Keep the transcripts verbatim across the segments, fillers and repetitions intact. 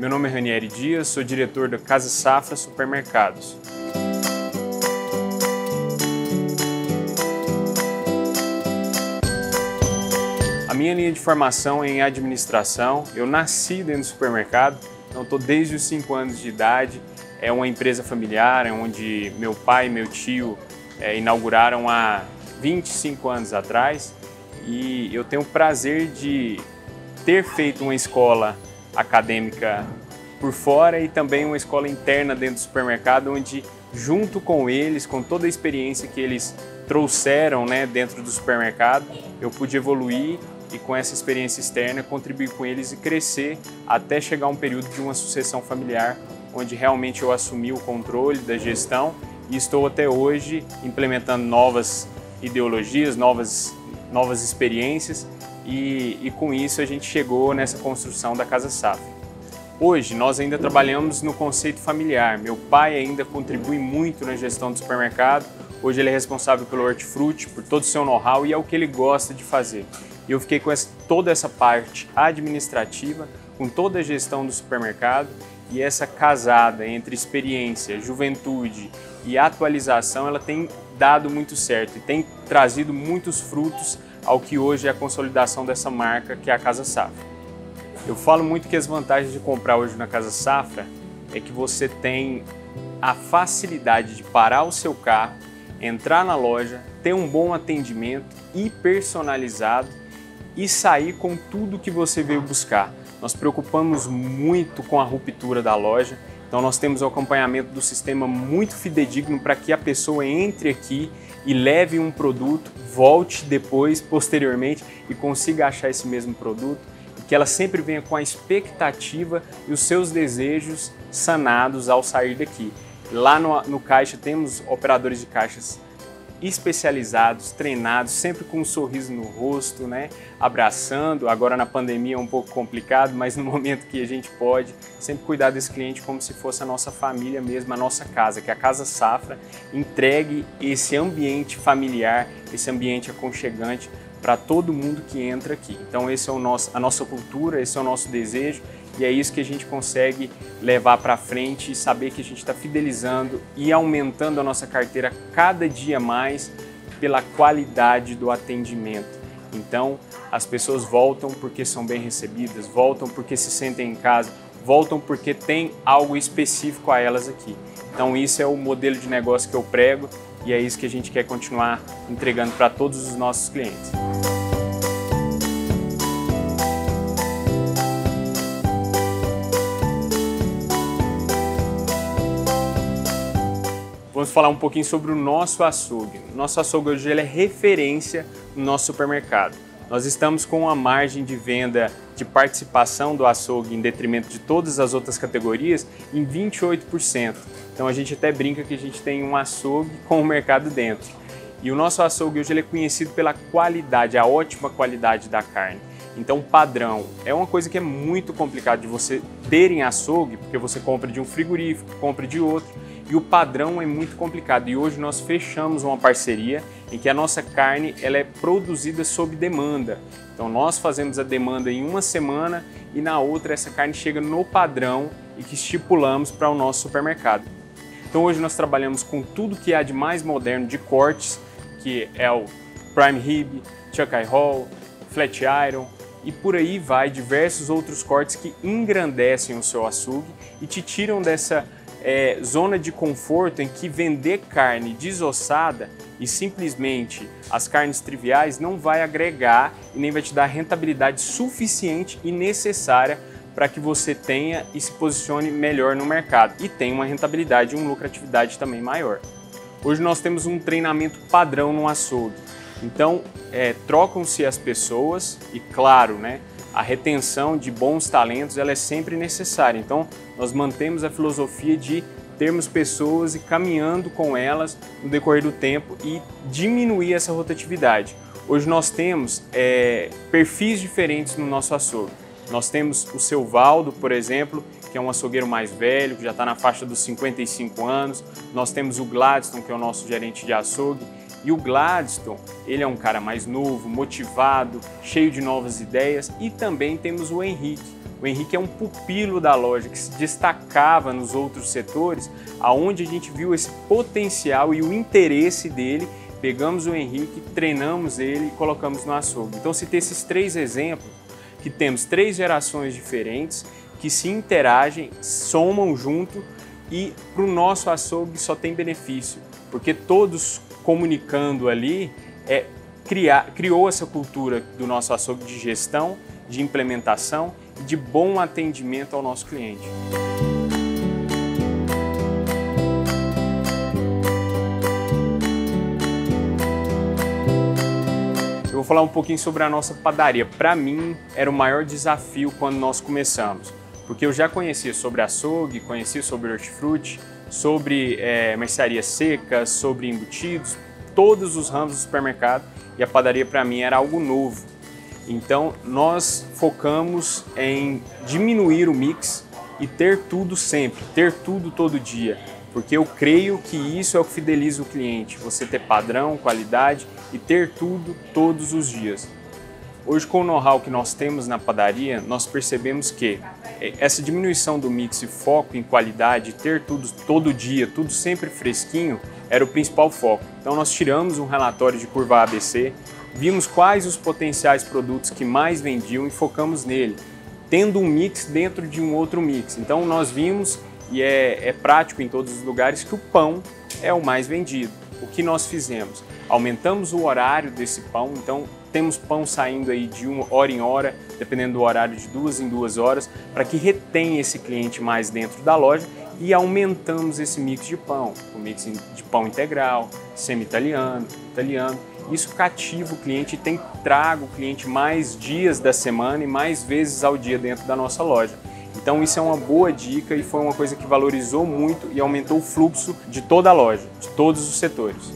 Meu nome é Ranieri Dias, sou diretor da Casa Safra Supermercados. A minha linha de formação é em administração. Eu nasci dentro do supermercado, então estou desde os cinco anos de idade. É uma empresa familiar, é onde meu pai e meu tio é, inauguraram há vinte e cinco anos atrás. E eu tenho o prazer de ter feito uma escola acadêmica por fora e também uma escola interna dentro do supermercado, onde junto com eles, com toda a experiência que eles trouxeram, né, dentro do supermercado, eu pude evoluir e com essa experiência externa contribuir com eles e crescer até chegar a um período de uma sucessão familiar, onde realmente eu assumi o controle da gestão e estou até hoje implementando novas ideologias, novas, novas experiências e, e com isso a gente chegou nessa construção da Casa Safra. Hoje nós ainda trabalhamos no conceito familiar. Meu pai ainda contribui muito na gestão do supermercado. Hoje ele é responsável pelo hortifruti, por todo o seu know-how e é o que ele gosta de fazer. E eu fiquei com essa, toda essa parte administrativa, com toda a gestão do supermercado e essa casada entre experiência, juventude e atualização, ela tem dado muito certo e tem trazido muitos frutos ao que hoje é a consolidação dessa marca, que é a Casa Safra. Eu falo muito que as vantagens de comprar hoje na Casa Safra é que você tem a facilidade de parar o seu carro, entrar na loja, ter um bom atendimento e personalizado e sair com tudo que você veio buscar. Nós preocupamos muito com a ruptura da loja, então nós temos o acompanhamento do sistema muito fidedigno para que a pessoa entre aqui e leve um produto, volte depois, posteriormente, e consiga achar esse mesmo produto, e que ela sempre venha com a expectativa e os seus desejos sanados ao sair daqui. Lá no, no caixa temos operadores de caixas especializados, treinados, sempre com um sorriso no rosto, né? Abraçando. Agora na pandemia é um pouco complicado, mas no momento que a gente pode, sempre cuidar desse cliente como se fosse a nossa família mesmo, a nossa casa, que a Casa Safra entregue esse ambiente familiar, esse ambiente aconchegante para todo mundo que entra aqui. Então esse é o nosso, a nossa cultura, esse é o nosso desejo e é isso que a gente consegue levar para frente e saber que a gente está fidelizando e aumentando a nossa carteira cada dia mais pela qualidade do atendimento. Então as pessoas voltam porque são bem recebidas, voltam porque se sentem em casa, voltam porque tem algo específico a elas aqui. Então isso é o modelo de negócio que eu prego e é isso que a gente quer continuar entregando para todos os nossos clientes. Vamos falar um pouquinho sobre o nosso açougue. O nosso açougue hoje ele é referência no nosso supermercado. Nós estamos com uma margem de venda de participação do açougue em detrimento de todas as outras categorias em vinte e oito por cento. Então a gente até brinca que a gente tem um açougue com o mercado dentro. E o nosso açougue hoje ele é conhecido pela qualidade, a ótima qualidade da carne. Então padrão é uma coisa que é muito complicado de você ter em açougue, porque você compra de um frigorífico, compra de outro, e o padrão é muito complicado. E hoje nós fechamos uma parceria em que a nossa carne ela é produzida sob demanda. Então nós fazemos a demanda em uma semana e na outra essa carne chega no padrão e que estipulamos para o nosso supermercado. Então hoje nós trabalhamos com tudo que há de mais moderno de cortes, que é o Prime Rib, Chuck I Roll, Flat Iron e por aí vai diversos outros cortes que engrandecem o seu açougue e te tiram dessa É, zona de conforto em que vender carne desossada e simplesmente as carnes triviais não vai agregar e nem vai te dar a rentabilidade suficiente e necessária para que você tenha e se posicione melhor no mercado e tenha uma rentabilidade e uma lucratividade também maior. Hoje nós temos um treinamento padrão no açougue, então é, trocam-se as pessoas e claro, né, a retenção de bons talentos ela é sempre necessária, então nós mantemos a filosofia de termos pessoas e caminhando com elas no decorrer do tempo e diminuir essa rotatividade. Hoje nós temos é, perfis diferentes no nosso açougue. Nós temos o seu Valdo, por exemplo, que é um açougueiro mais velho, que já está na faixa dos cinquenta e cinco anos. Nós temos o Gladstone, que é o nosso gerente de açougue. E o Gladstone, ele é um cara mais novo, motivado, cheio de novas ideias. E também temos o Henrique. O Henrique é um pupilo da loja que se destacava nos outros setores, aonde a gente viu esse potencial e o interesse dele. Pegamos o Henrique, treinamos ele e colocamos no açougue. Então, se tem esses três exemplos, que temos três gerações diferentes, que se interagem, somam junto e para o nosso açougue só tem benefício, porque todos comunicando ali, é, criar, criou essa cultura do nosso açougue de gestão, de implementação e de bom atendimento ao nosso cliente. Eu vou falar um pouquinho sobre a nossa padaria. Para mim, era o maior desafio quando nós começamos, porque eu já conhecia sobre açougue, conhecia sobre hortifruti, sobre é, mercearia seca, sobre embutidos, todos os ramos do supermercado, e a padaria para mim era algo novo. Então nós focamos em diminuir o mix e ter tudo sempre, ter tudo todo dia, porque eu creio que isso é o que fideliza o cliente, você ter padrão, qualidade e ter tudo todos os dias. Hoje, com o know-how que nós temos na padaria, nós percebemos que essa diminuição do mix e foco em qualidade, ter tudo todo dia, tudo sempre fresquinho, era o principal foco. Então nós tiramos um relatório de curva A B C, vimos quais os potenciais produtos que mais vendiam e focamos nele, tendo um mix dentro de um outro mix. Então nós vimos, e é, é prático em todos os lugares, que o pão é o mais vendido. O que nós fizemos? Aumentamos o horário desse pão, então temos pão saindo aí de uma hora em hora, dependendo do horário, de duas em duas horas, para que retenha esse cliente mais dentro da loja, e aumentamos esse mix de pão, o mix de pão integral, semi-italiano, italiano. Isso cativa o cliente e tem trago o cliente mais dias da semana e mais vezes ao dia dentro da nossa loja. Então isso é uma boa dica e foi uma coisa que valorizou muito e aumentou o fluxo de toda a loja, de todos os setores.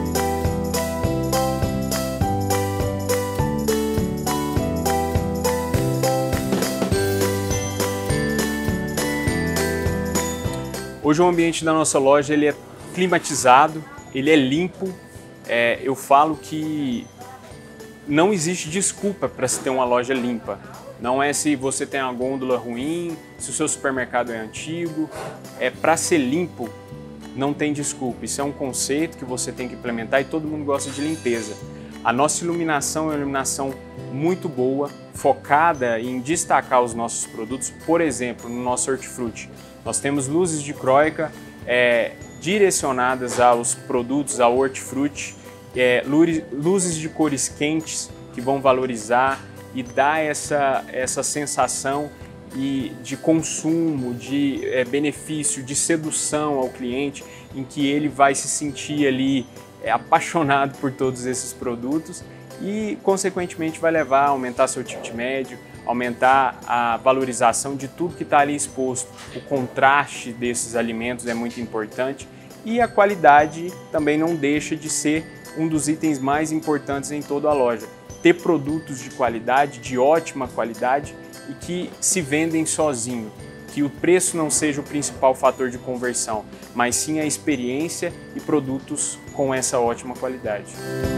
Hoje o ambiente da nossa loja ele é climatizado, ele é limpo. É, eu falo que não existe desculpa para se ter uma loja limpa. Não é se você tem uma gôndola ruim, se o seu supermercado é antigo. É para ser limpo, não tem desculpa. Isso é um conceito que você tem que implementar e todo mundo gosta de limpeza. A nossa iluminação é uma iluminação muito boa, focada em destacar os nossos produtos. Por exemplo, no nosso hortifruti, nós temos luzes de croica é, direcionadas aos produtos, ao hortifruti, é, luzes de cores quentes que vão valorizar e dar essa, essa sensação e de consumo, de é, benefício, de sedução ao cliente, em que ele vai se sentir ali é, apaixonado por todos esses produtos e, consequentemente, vai levar a aumentar seu ticket médio, aumentar a valorização de tudo que está ali exposto. O contraste desses alimentos é muito importante e a qualidade também não deixa de ser um dos itens mais importantes em toda a loja. Ter produtos de qualidade, de ótima qualidade e que se vendem sozinho. Que o preço não seja o principal fator de conversão, mas sim a experiência e produtos com essa ótima qualidade.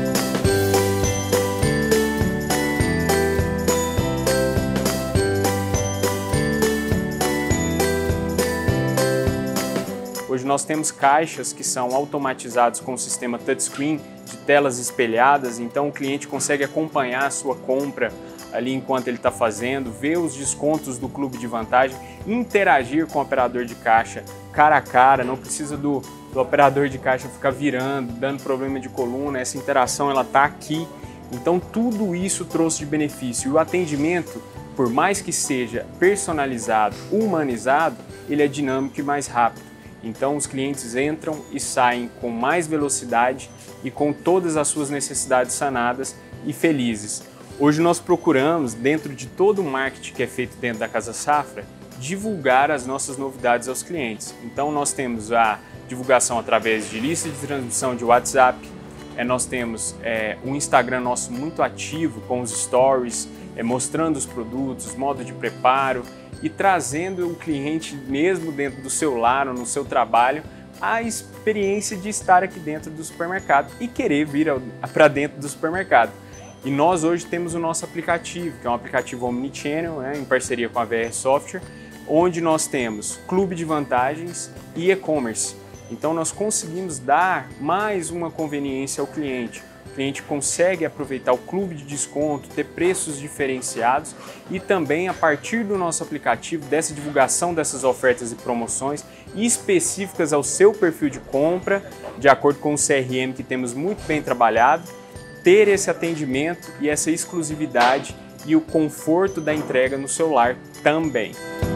Hoje nós temos caixas que são automatizados com o sistema touchscreen, de telas espelhadas, então o cliente consegue acompanhar a sua compra ali enquanto ele está fazendo, ver os descontos do clube de vantagem, interagir com o operador de caixa cara a cara, não precisa do, do operador de caixa ficar virando, dando problema de coluna, essa interação ela está aqui, então tudo isso trouxe de benefício. E o atendimento, por mais que seja personalizado, humanizado, ele é dinâmico e mais rápido. Então os clientes entram e saem com mais velocidade e com todas as suas necessidades sanadas e felizes. Hoje nós procuramos, dentro de todo o marketing que é feito dentro da Casa Safra, divulgar as nossas novidades aos clientes. Então nós temos a divulgação através de lista de transmissão de WhatsApp, é, nós temos é, um Instagram nosso muito ativo com os stories, é, mostrando os produtos, modo de preparo, e trazendo o cliente mesmo dentro do seu lar ou no seu trabalho a experiência de estar aqui dentro do supermercado e querer vir para dentro do supermercado. E nós hoje temos o nosso aplicativo, que é um aplicativo Omnichannel, né, em parceria com a V R Software, onde nós temos clube de vantagens e e-commerce. Então nós conseguimos dar mais uma conveniência ao cliente. O cliente consegue aproveitar o clube de desconto, ter preços diferenciados e também, a partir do nosso aplicativo, dessa divulgação dessas ofertas e promoções específicas ao seu perfil de compra, de acordo com o C R M que temos muito bem trabalhado, ter esse atendimento e essa exclusividade e o conforto da entrega no seu lar também.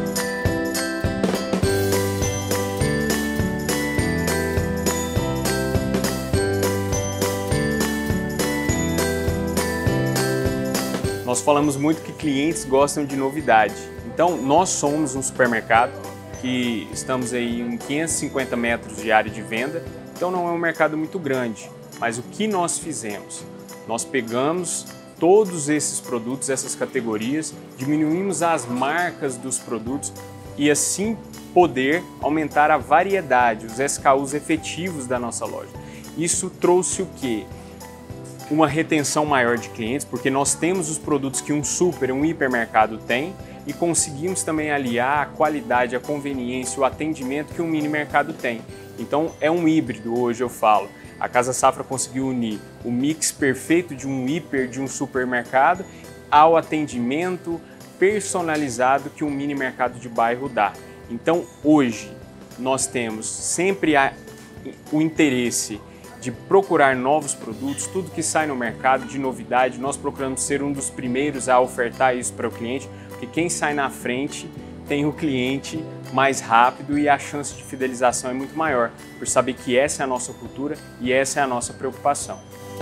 Nós falamos muito que clientes gostam de novidade. Então, nós somos um supermercado que estamos aí em quinhentos e cinquenta metros de área de venda, então não é um mercado muito grande. Mas o que nós fizemos? Nós pegamos todos esses produtos, essas categorias, diminuímos as marcas dos produtos e assim poder aumentar a variedade, os S K Us efetivos da nossa loja. Isso trouxe o quê? Uma retenção maior de clientes, porque nós temos os produtos que um super, um hipermercado tem e conseguimos também aliar a qualidade, a conveniência, o atendimento que um mini mercado tem. Então é um híbrido, hoje eu falo. A Casa Safra conseguiu unir o mix perfeito de um hiper, de um supermercado, ao atendimento personalizado que um mini mercado de bairro dá. Então hoje nós temos sempre a, o interesse de procurar novos produtos, tudo que sai no mercado de novidade, nós procuramos ser um dos primeiros a ofertar isso para o cliente, porque quem sai na frente tem o cliente mais rápido e a chance de fidelização é muito maior, por saber que essa é a nossa cultura e essa é a nossa preocupação.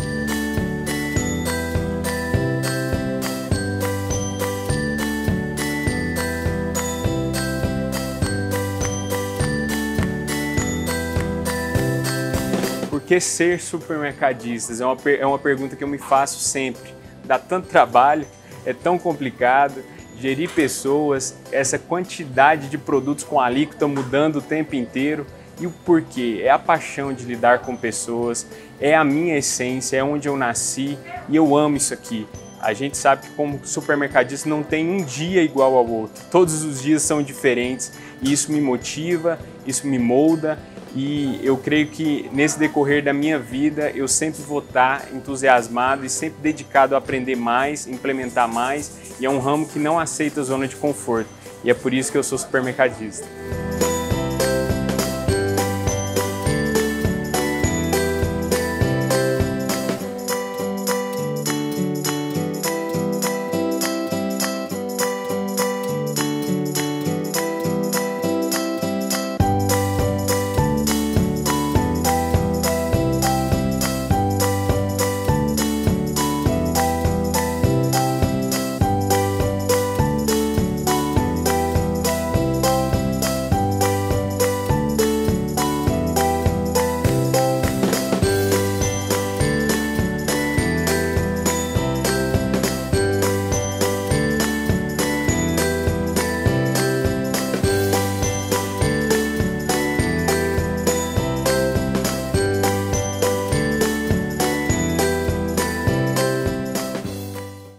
Por que ser supermercadistas? É uma, é uma pergunta que eu me faço sempre. Dá tanto trabalho, é tão complicado, gerir pessoas, essa quantidade de produtos com alíquota mudando o tempo inteiro. E o porquê? É a paixão de lidar com pessoas, é a minha essência, é onde eu nasci e eu amo isso aqui. A gente sabe que como supermercadista não tem um dia igual ao outro, todos os dias são diferentes e isso me motiva, isso me molda. E eu creio que nesse decorrer da minha vida eu sempre vou estar entusiasmado e sempre dedicado a aprender mais, implementar mais, e é um ramo que não aceita zona de conforto e é por isso que eu sou supermercadista.